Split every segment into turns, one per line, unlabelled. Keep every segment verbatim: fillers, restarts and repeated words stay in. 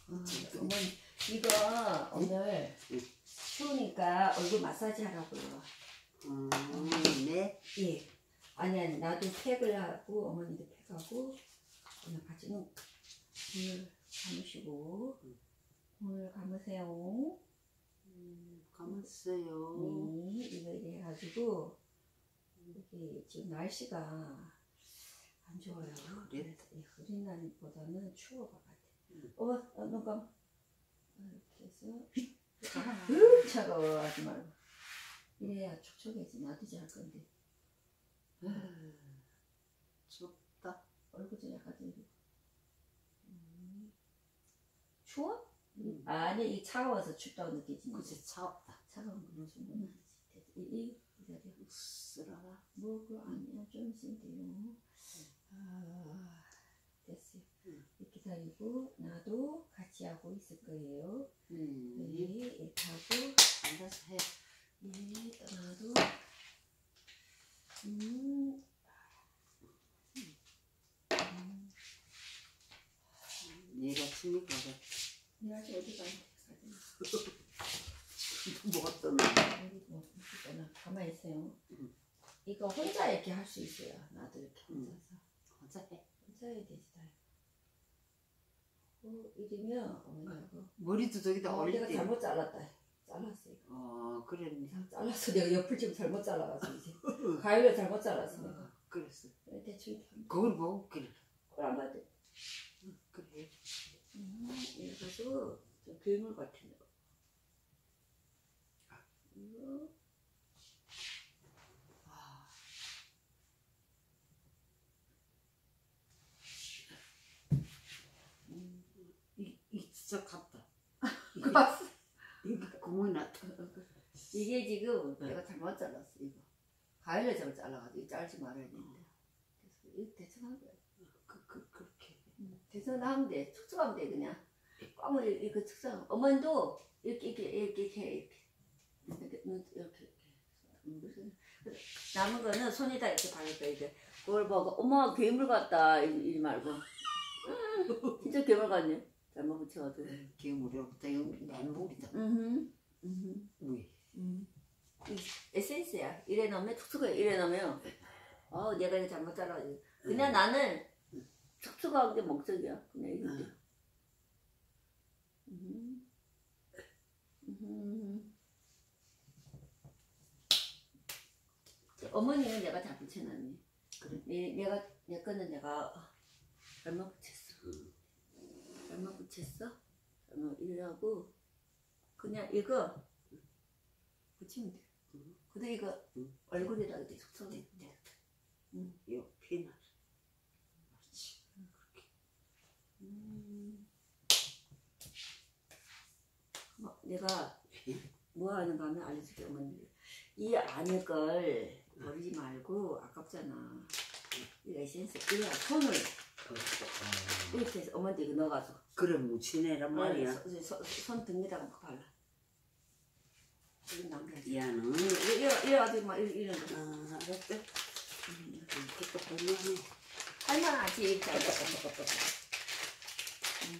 어, 어머니 이거 오늘 추우니까 얼굴 마사지 하라고요.
음, 네.
예. 아니 아니 나도 팩을 하고 어머니도 팩하고 오늘 같이 눈 눈을 감으시고 눈을 감으세요.
음, 감았어요.
네, 이거 이래 해가지고 이게 지금 날씨가 안 좋아요.
그래?
흐린 날보다는 추워가 같아. 음. 어, 어, 눈 감. 이렇게 해서 으 차가워 하지 말고 이래야 촉촉해지. 놔두지 할 건데.
춥다.
얼굴 좀 약간 좀 음. 추워?
음.
아니 이 차가워서 춥다고 느끼지.
그치 차갑다.
차가운 거는 좀 이, 이, 이 자리에
쓰라라.
뭐 그거 아니야. 좀 있으면 돼요. 아, 됐어요.
음.
기다리고 나도 같이 하고 있을 거예요.
음.
네, 이렇게 하고
앉아서 해.
네, 나도 음. 음.
얘가 춥니까?
내가 아직 어디 가는
뭐 어떤
어디 뭐 있거나 가만히 있어요.
음.
이거 혼자 이렇게 할 수 있어요. 나도 이렇게 혼자서.
혼자 해.
혼자 해야 되지. 어, 이러면 어머니하고
머리도 저기다
어,
올릴
내가
때.
잘못 잘랐다. 잘랐어 이거.
어, 그랬네.
잘랐어. 내가 옆을 좀 잘못 잘라가지고 이제 가위를 잘못 잘랐어 내가.
어, 그랬어.
대충
그걸 보고 그래.
꼴안 맞아.
응, 그래.
음, 이래가지고 좀 괴물 같은 거. 이거.
아.
음,
이, 이 진짜 같다.
이거 봤어?
이게 구멍이 났다.
이게 지금
네.
내가 잘못 잘랐어 이거. 가위를 잘못 잘라가지고 잘지 말아야 된다. 그래서 이거 대충 한 거야.
그, 그, 그렇게.
음, 대충 하면 돼. 축축하면 돼 그냥. 꽉을 이렇게 축축. 어머니도 이렇게 이렇게 이렇게 이렇게 이렇게 이렇게 이렇게, 이렇게. 무슨 남은 거는 손에다 이렇게 바를 거야 이제. 그걸 보고 어머 괴물 같다 이러지 말고. 진짜 괴물 같네. 잘못 붙여가지고.
괴물이로부터 맨물이다.
음, 음,
왜?
음. 이 에센스야. 이래 넣으면 촉촉해. 이래 넣으면 어 내가 이거 잘못 잘라가지고. 그냥 나는 촉촉한 게 목적이야. 그냥 이거. 음. 음. 어머니는 내가 다 붙여놨네.
그래?
내, 내가 내 거는 내가 잘못 붙였어. 잘못 붙였어. 잘못 이러고 그냥 이거 붙이면 돼. 근데 이거
응.
얼굴에다가 이렇게 촉촉해. 응.
요 피나. 그렇지. 그렇게.
음. 뭐, 내가 뭐 하는가 하면 알려줄게 어머니. 이 안에 걸 버리지 말고 아깝잖아. 이 에센스 이거 손을 이렇게 해서 어머니 이거 넣어가지고
그래 묻히네란 말이야.
손, 손, 손 등에다가 막 발라. 이거 남겨야지.
야는.
이래 이래가지고 막 이런 이런 거.
아, 알았대. 음, 이렇게 또 볼만해.
할만하지. 잘 음.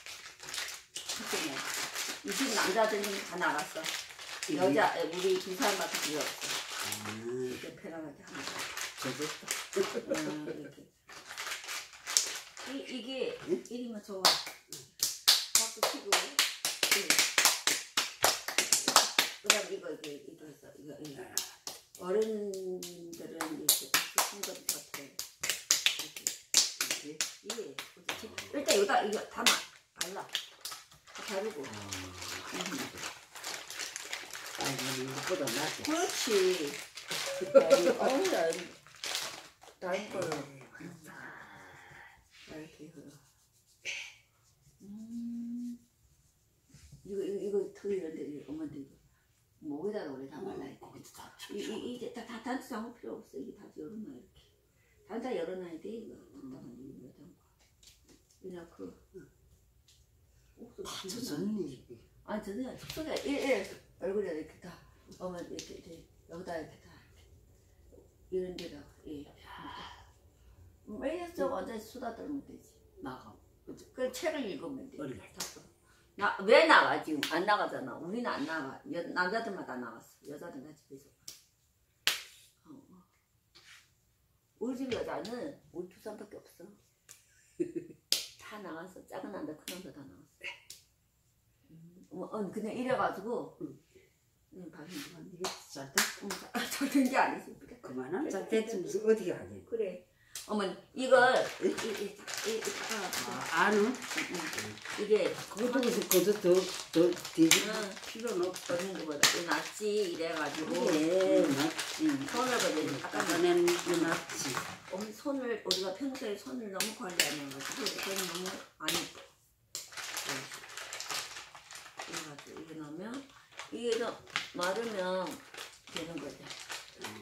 이 집 남자들은 다 나갔어. 여자 우리 두 사람밖에 필요 없어.
아,
이렇게 편안하게 하는 거.
저도.
음, 이렇게. 이 이게
응?
이리면 좋아. 박수 치고. 응. 그다음 이거 이거 이거 있어. 이거 이거. 어른들은 이렇게 박수 친 것도 같아. 이렇게. 이게 일단 여기다 이거 담아 발라. 바르고.
아이고 이것보다 낫지.
그렇지. 어우 나 다른 거는 이렇게 해서. 음. 이거 이거 이거 털 이런데 엄마한테 이거 목에다가 원래 다 말라야 돼.
거기도 다
이, 이, 이제 다, 다 단추 잠글 필요 없어. 이게 다 열어놔 이렇게. 단추 열어놔야 돼 이거. 음. 이거 담고. 그냥 그.
다 젖었니?
아니 저는 속속에 이래 얼굴에 이렇게 다 어머 이렇게, 이렇게 여기다 이렇게 다 이렇게 이런 데다 예. 매일 저 완전 수다 떨면 되지.
나가.
그 책을 읽으면 돼.
어디가?
다 써. 나, 왜 나가, 지금? 안 나가잖아. 우리는 안 나가. 여, 남자들마다 나갔어. 여자들은 집에서. 어. 우리 집 여자는 우리 두 사람밖에 없어. 다 나갔어. 작은 남자, 큰 남자 다 나갔어. 음, 어, 그냥 이래가지고, 응. 응, 밥이
이게 잘 돼?
응, 잘된 게 아니지.
그만한 잘 됐으면 어떻게 하지?
그래. 어머니, 이걸, 이, 이, 이, 이, 이,
아, 아는?
이게,
그것도 그것도 더, 더 뒤집을
응.
필요는 없어.
어느 것보다 이 낫지, 이래가지고.
예, 맞지.
손을 거든 아까
아까는 낫지.
어머니 손을 우리가 평소에 손을 너무 관리 안 해가지고 이거는 너무 안 예뻐. 이래가지고 이게 넣으면 이게 좀 마르면 되는 거죠. 음.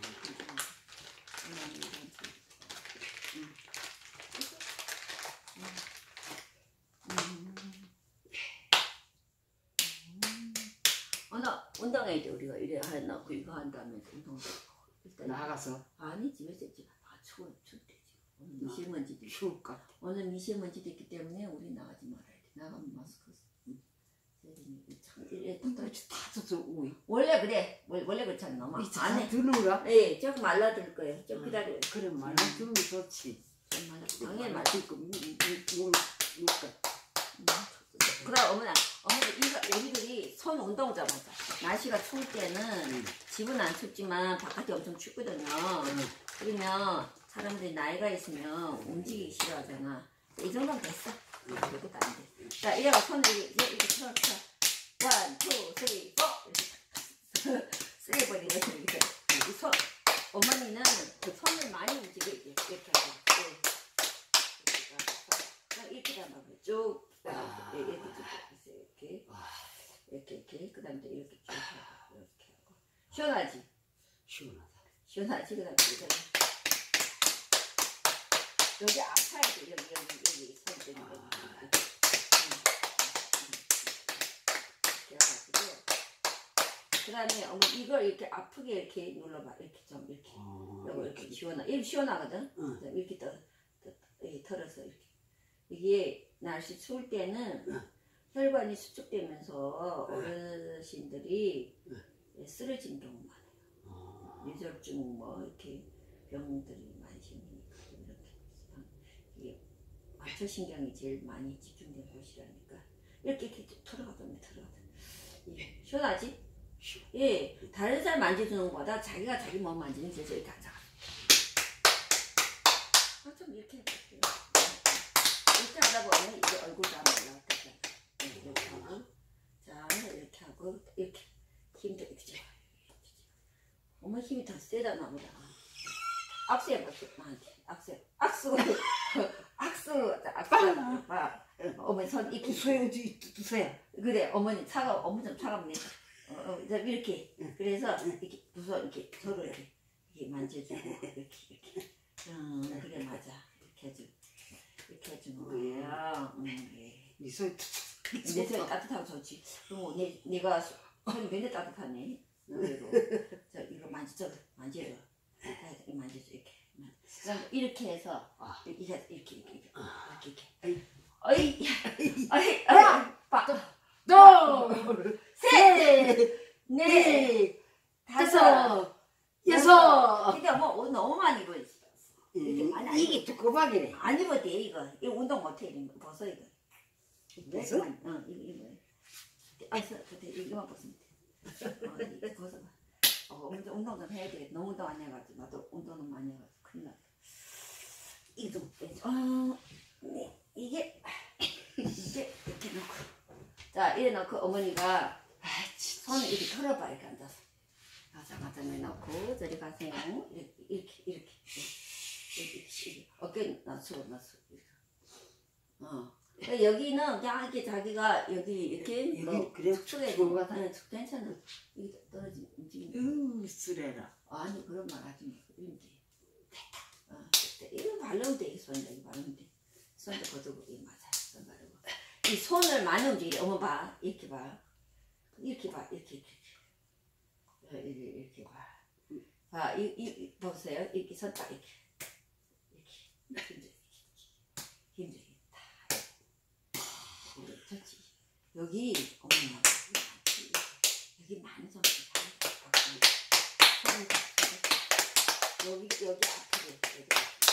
어, 나 운동해야 돼. 우리가 이래 해놓고 이거 한 다음에 운동 일단
나가서
아니 집에서 있지. 아 추워 춥대 지금. 오늘 미세먼지도 있고.
추울까?
오늘 미세먼지도 있기 때문에 우리 나가지 말아야 돼. 나가면 마스크 써. 참 이래
그렇지 다 젖어 오이.
원래 그래. 원- 원래 그렇잖아. 너무 안 해.
드는가?
예, 좀 말라들 거예요. 좀 기다려.
그래 말라 주면 좋지.
좀 말라. 당연히 말라.
그러니까 물 물까.
그래 어머나 어머니 이거 우리들이 손 운동 좀 하자. 날씨가 추울 때는
응.
집은 안 춥지만 바깥이 엄청 춥거든요.
응.
그러면 사람들이 나이가 있으면 움직이기 싫어하잖아. 이 정도면 됐어. 이것도 안 돼. 자 이래가 손을 이렇게 이렇게 쳐 쳐. 원, 투, 쓰리, 포. 이렇게 쓰리 번이 이렇게 이렇게. 이 손 어머니는 그 손을 많이 움직이게 이렇게 하고. 예. 이렇게 담아요. 쭉. 이렇게 이렇게 이렇게 이렇게 이렇게 그다음에 또 이렇게 쭉 하고 이렇게 하고 시원하지?
시원하다.
시원하지? 그다음에 이거 여기 아파야 돼. 여기 여기 여기 손 때문에 이렇게 해가지고 그다음에 어머 이걸 이렇게 아프게 이렇게 눌러봐. 이렇게 좀 이렇게
어,
요거 이렇게 시원하 이렇게 시원하거든.
응.
이렇게 떠, 떠, 이렇게 털어서 이렇게 이게 날씨 추울 때는
응.
혈관이 수축되면서
응.
어르신들이
응.
쓰러진 경우 많아요.
어.
뇌졸중 뭐 이렇게 병들이 많이 생기니까 이렇게 이게 맞춰신경이 제일 많이 집중된 곳이라니까 이렇게 이렇게 털어가더니 털어가더니 예. 시원하지? 예, 다른 사람 만져주는 것보다 자기가 자기 몸 만지는 게 제일 가장 아, 좀 이렇게 해볼게요. 이렇게 하다 보면 이제 얼굴도 안 올라왔다. 이렇게 하고, 자, 이렇게 하고, 이렇게 힘도 이렇게. 어머 힘이 더 세다 나보다. 악수 해봐, 나한테. 악수. 악수. 악수. 악수. 봐. 어머니 손 이렇게.
소야 두세요.
그래, 어머니 차가 어머니 좀 차갑네. 어, 어, 이렇게. 그래서 이렇게 부서 이렇게 서로 이렇게, 이렇게 만져주고 이렇게 이렇게. 음, 그래 맞아. 이렇게 해주. 이렇게 해주는 거예요. 음, 예.
이 소리
내 손이 따뜻하고 좋지. 그럼 내 내가 손이 맨날 따뜻하네. 그리고 저 이거 만져, 만져줘. 이렇게 만져줘 이렇게. 그다음 이렇게 해서 이렇게 해서 이렇게 이렇게 이렇게 이렇게. 어이, 어이, 어이, 빠.
둘,
셋, 넷, 다섯,
여섯.
근데 뭐 옷 너무 많이 입었지. 이렇게 많이 안
이게 두꺼박이래.
안 입어도 돼 이거. 이거 운동 못해 이거 벗어 이거.
벗어?
응 이거 이거. 아, 그때 이거만 벗으면 돼. 어, 이거 벗어봐. 어, 운동 운동 좀 해야 돼. 너무 운동 안 해가지고 나도 운동은 많이 해가지고 큰일 났다. 이거 좀 빼줘. 어, 네 이게 이게 이렇게 놓고. 자 이래 놓고 어머니가 손을 이렇게 털어봐 이렇게 앉아서. 가장가장에 놓고 저리 가세요. 이렇게 이렇게 이렇게. 이렇게, 이렇게. 어깨 낮추고 낮추고 이렇게. 어. 그러니까 여기는 그냥 이렇게 자기가 여기 이렇게
여기
뭐
그래
축소해
축소가 다-
네, 축 괜찮아. 이게 떨어지 움직인다.
으 쓰레라.
아니 그런 말 하지 마. 이런데 됐다. 어, 됐다. 이거 바르면 돼. 손 여기 바르면 돼. 손도 걷어보고 이거 맞아. 손 바르고. 이 손을 많이 움직이래. 어머 봐. 이렇게 봐. 이렇게 봐. 이렇게 이렇게. 어, 이렇게 이렇게 봐. 봐. 이, 이, 이 보세요. 이렇게 손 딱 이렇게. 이렇게. 힘들게. 힘들게. 다. 이렇게. 좋지. 여기 어머나 여기 많이 좀 여기 여기 앞으로 여기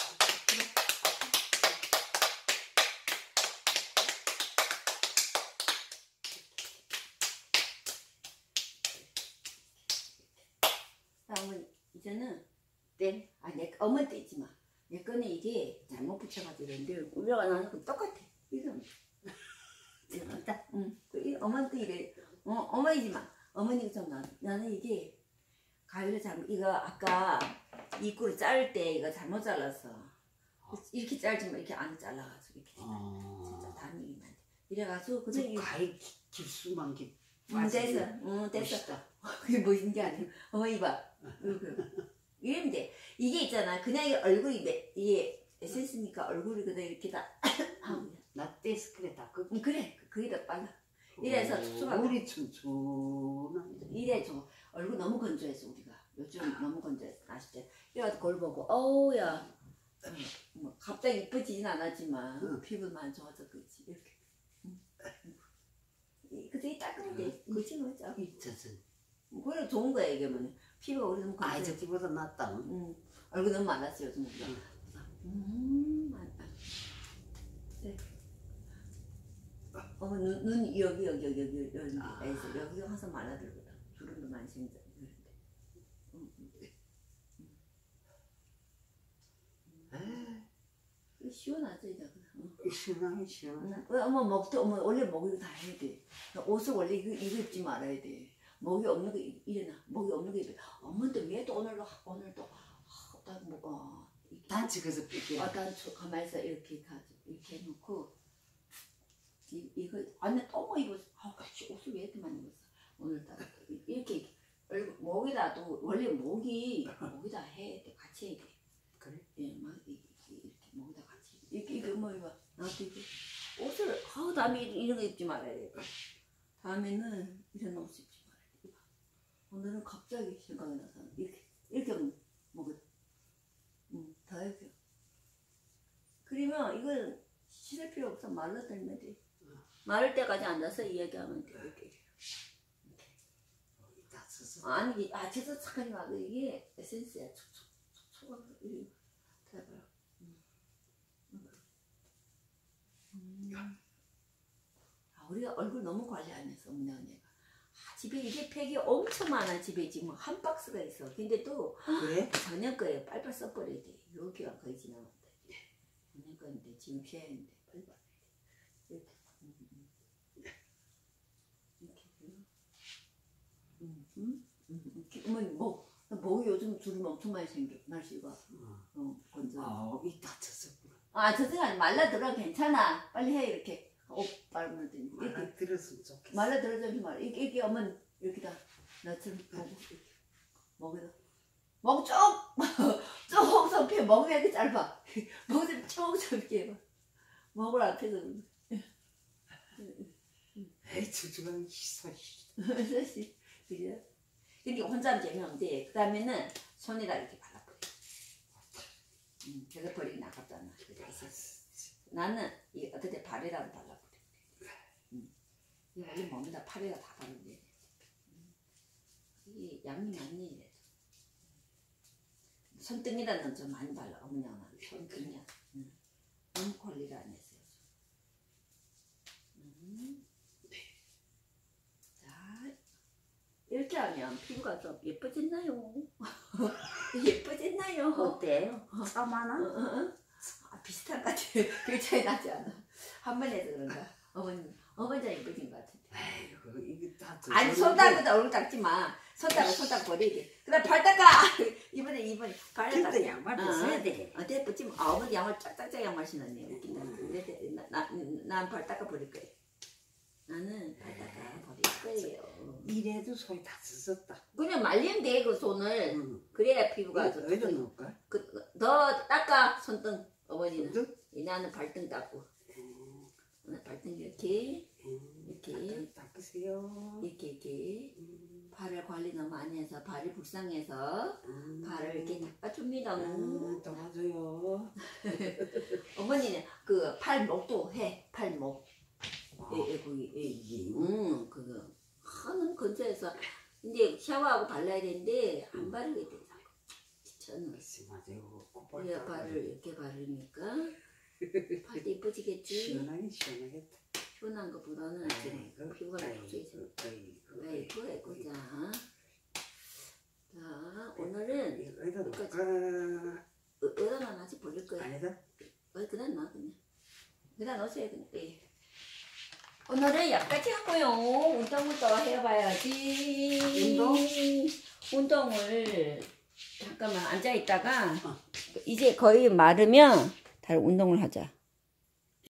다음은 이제는 땡. 아, 내 어머 떼지 마. 내 거는 이게 잘못 붙여가지고 그런데 우리가 나는 그 똑같아. 이건 맞다. 응. 그 어머니도 이래. 어, 어머니지 마. 어머니가 좀 나. 나는 이게 가위를 잘못 이거 아까 입구를 자를 때 이거 잘못 잘랐어. 이렇게 자르지 마. 이렇게 안 잘라가지고 이렇게.
어.
진짜 단위만 돼. 이래가지고 그냥
저
이거
가위 길수만 게.
응, 됐어. 응, 됐어.
멋있다.
그게 멋진 게 아니야. 어머니 봐. 이러면 돼. 이게 있잖아. 그냥 이 얼굴이 매, 이게 에센스니까 얼굴이 그냥 이렇게 다 하고.
나 데스크에 다 끄.
응, 그래. 그게 더 빨라. 이래서 촉촉하게.
우리 춘춘한.
이래 좀 얼굴 너무 건조해서 우리가 요즘 너무 건조해서 아시죠? 이래가지고 거울 보고 어우야 응, 뭐 갑자기 이뻐지진 않았지만
응.
피부만 좋아서 그렇지 이렇게. 응. 그때 닦으면 돼. 그치 뭐죠?
이천선.
그래 좋은 거야 이게 뭐냐. 피부가 우리 너무 건조해.
아, 저기보다 낫다.
응. 얼굴 너무 많았어요 요즘 우리가. 음, 많다. 네. 어머 눈, 눈 여기 여기 여기 여기 여기
아.
여기 여기 항상 많아들거든. 주름도 많이 생겨. 응, 응. 응. 시원하죠 이제. 응.
시원하게 시원하게.
응. 어머 목도 어머 원래 목 이거 다 해야 돼. 옷을 원래 이거 이거 입지 말아야 돼. 목이 없는 거 이래나 목이 없는 거 입어. 어머니도 왜또 오늘도 오늘도 아, 뭐가
단지 그래서 삐게.
아까 저 가만히 있어 이렇게 가지고 이렇게 해놓고 이, 이거 안에 또 뭐 입었어. 아, 옷을 왜 이렇게 많이 입었어? 오늘따라 이렇게 얼굴 목에다도 원래 목이 목에다 해야 돼. 같이 해야 돼.
그래?
예, 막 이렇게, 이렇게 목에다 같이 이렇게 이거 뭐 입어. 나도 이거 옷을 아우 다음에 이런 거 입지 말아야 돼. 다음에는 이런 옷 입지 말아야 돼. 오늘은 갑자기 생각이 나서 이렇게 이렇게 목에 응, 다 이렇게. 그러면 이걸 씻을 필요 없어. 말라 들면 돼. 마를 때까지 앉아서 이야기하면 돼. 이렇게.
다 썼어.
아니, 이게, 아, 진짜 착하지 마. 이게 에센스야. 촉촉, 촉촉하고, 이렇게. 해봐요. 음. 음. 아, 우리가 얼굴 너무 관리 안 했어, 엄마 언니가. 아, 집에 이게 팩이 엄청 많아. 집에 지금 한 박스가 있어. 근데 또,
그래?
저녁 거에 빨빨 써버려야 돼. 여기가 거의 지나갔다. 저녁 거인데, 지금 피해야는데, 빨빨. 이렇게. 음, 음. 이렇게. 음, 음, 음. 어머니, 목, 목이 요즘 주름 엄청 많이 생겨. 날씨가.
어.
어, 건조.
아, 이 다쳤었구나.
아, 저 시간 말라들어. 괜찮아. 빨리 해, 이렇게. 옷 빨면 되니. 이렇게.
말아 들었으면 좋겠어.
말라들어주지 말. 이렇게, 이렇게 어머니, 이렇게 다. 나처럼 보고, 이렇게. 목에다. 목 쭉! 쭉 섭해. 목이 왜 이렇게 짧아? 목을 쭉 섭게 해봐. 목을 앞에서.
에이, 저주간 희사.
그래. 근데 혼자 하면 재미없는데, 그 다음에는 손에다 이렇게 발라버려. 음, 그래서 버리기 나갔잖아. 그래서 나는 이 어떨 때 발에다 발라버려. 음. 이 원래 몸에다 팔에다 다 바르면 돼. 음. 이게 양이 많니 이래도. 손등에다는 좀 많이 발라. 어머니는 손등이야. 음. 너무 관리를 안 했어요. 음. 자, 이렇게 하면 피부가 좀 예뻐졌나요? 예뻐졌나요?
어때요? 참하나?
어, 어, 어? 아, 비슷한 것 같아. 별 차이 나지 않아. 한 번 해서 그런가? 어머니, 어머니 잘 예뻐진 것 같은데.
에이구, 이게 다.
아니, 손 닦고 얼굴 닦지 마. 손 닦고 손 닦고 버려야 돼. 그 다음 발 닦아! 이번에, 이번에. 발 닦아.
근데 양말 벗어야 돼.
어, 됐고, 지금, 아, 어머니 양말 짝짝짝 양말 신었네. 웃긴다. 근데, 나, 나, 난 발 닦아 버릴 거야. 나는 발 닦아 버릴 거예요.
이래도 손이 다 썼었다.
그냥 말리면 돼, 그 손을.
응.
그래야 피부가 좀.
어디다 놓을까?
그, 그, 너 닦아, 손등. 어머니는.
손등?
이 나는 발등 닦고.
음,
오늘 발등 이렇게,
음,
이렇게.
발등 닦으세요.
이렇게, 이렇게.
음,
발을 관리 너무 많이 해서 발이 불쌍해서
음,
발을 이렇게 닦아줍니다.
음, 도와줘요.
어머니는 그 팔목도 해, 팔목.
아,
예, 예, 거기, 예.
이게
응, 그거. 하는 근처에서. 근데 샤워하고 발라야 되는데, 안 바르게 돼. 귀찮아.
글쎄 맞아요.
우리가 발을 이렇게 바르니까, 발도 이뻐지겠지?
시원하긴 시원하겠다.
시원한 것보다는 이제
아이고,
피부가 촉촉해져.
아이고,
아이고, 아이고, 자. 자, 오늘은,
이거 어디다
여기까지.
놓을까?
어, 어디다 놔지 버릴 거야.
아니다.
어, 그냥 놔, 그냥. 그냥 넣으세요, 그냥. 예. 오늘은 여기까지 하고요. 운동부터 해봐야지.
운동?
운동을 잠깐만 앉아있다가
어.
이제 거의 마르면 달 운동을 하자.